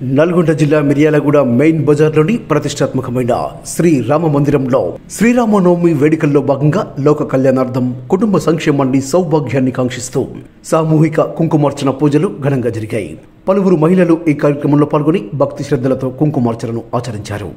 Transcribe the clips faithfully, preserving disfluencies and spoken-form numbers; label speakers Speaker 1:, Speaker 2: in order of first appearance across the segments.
Speaker 1: నల్గొండ జిల్లా మిర్యాలగూడ మెయిన్ బజార్లోని ప్రతిష్టాత్మకమైన శ్రీ రామ మందిరంలో శ్రీరామనవమి వేడుకల్లో భాగంగా లోక కళ్యాణార్థం కుటుంబ సంక్షేమాన్ని సౌభాగ్యాన్ని కాంక్షిస్తూ సామూహిక కుంకుమార్చన పూజలు ఘనంగా జరిగాయి. పలువురు మహిళలు ఈ కార్యక్రమంలో పాల్గొని భక్తి శ్రద్ధలతో కుంకుమార్చనను ఆచరించారు.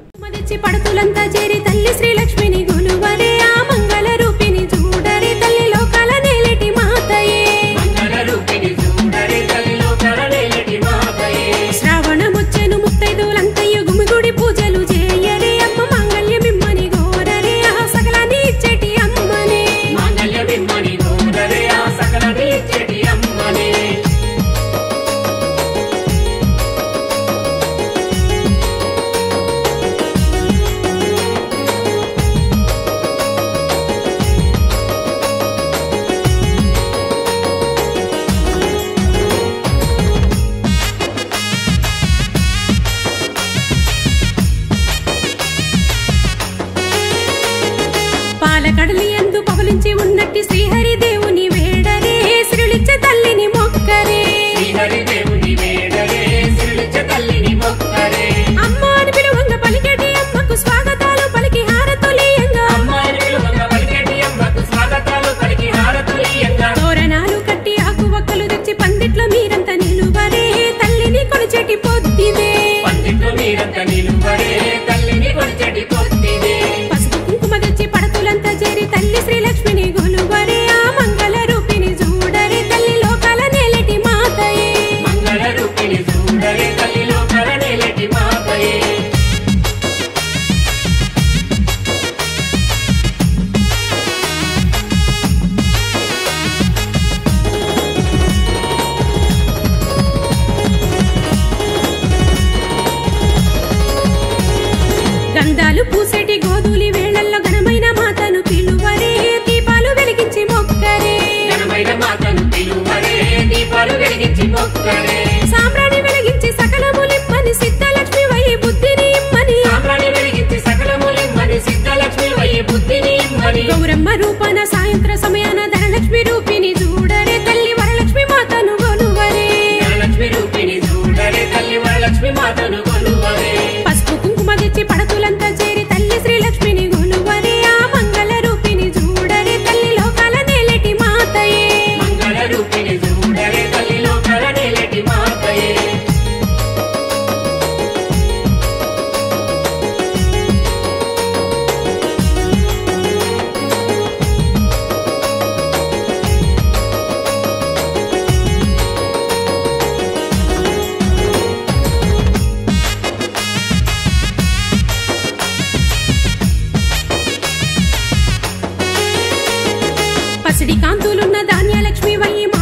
Speaker 2: కడలి ఎందు పవలించి ఉన్నట్టి శ్రీహరి దేవుని వేడరే శ్రీలిచ్చ తల్లిని మొక్కరే శ్రీహరి దేవుని వేడరే శ్రీలిచ్చ తల్లిని మొక్కరే అమ్మ అని పిలువంగ పలికేటి అమ్మకు స్వాగతాలు పలికి హారతులియంగా అమ్మ అని పిలువంగ పలికేటి అమ్మకు స్వాగతాలు పలికి హారతులియంగా తోరణాలు కట్టి ఆకు వక్కలు తెచ్చి పందిట్లో మీరంతా నిలువరే తల్లిని కొలిచేటి పొద్దిదే పందిట్లో మీరంతా నిలువరే తల్లిని కొలిచేటి పొద్దిదే పసుపు కుంకుమ తెచ్చి పడతులంతా చేరి తల్లి శ్రీలక్ష్మిని గొలువరే ఆ మంగళ రూపిని చూడరే తల్లి లోకాల నేలటి మాతయే మంగళ రూపిని చూడరే తల్లి లోకాల నేలటి మాతయే గంధాలు పూసేటి గోధులి వేళల్లో ఘనమైన మాతను పిలువరే దీపాలు వెలిగించి మొక్కరే ఘనమైన మాతను పిలువరే దీపాలు వెలిగించి మొక్కరే సాంబ్రాణి వెలిగించి సకలములిమ్మని సిద్ధలక్ష్మి వై బుద్ధిని ఇమ్మని సాంబ్రాణి వెలిగించి సకలములిమ్మని సిద్ధలక్ష్మి వై బుద్ధిని ఇమ్మని గౌరమ్మ రూపన సాయంత్ర సమయాన ధనలక్ష్మి రూపిని చూడరే తల్లి వరలక్ష్మి మాతను గొలువరే ధనలక్ష్మి రూపిని చూడరే తల్లి వరలక్ష్మి మాతను గొలువరే పసుపు కుంకుమ తెచ్చి పడతులంతా చేరి తల్లి శ్రీలక్ష్మిని గొలువరే ఆ మంగళ రూపిని చూడరే తల్లి లోకాల నేలటి మాతయే మంగళ రూపిని చూడరే తల్లి లోకాల నేలటి మాతయే పసిడి కాంతులున్న ధాన్యలక్ష్మి వై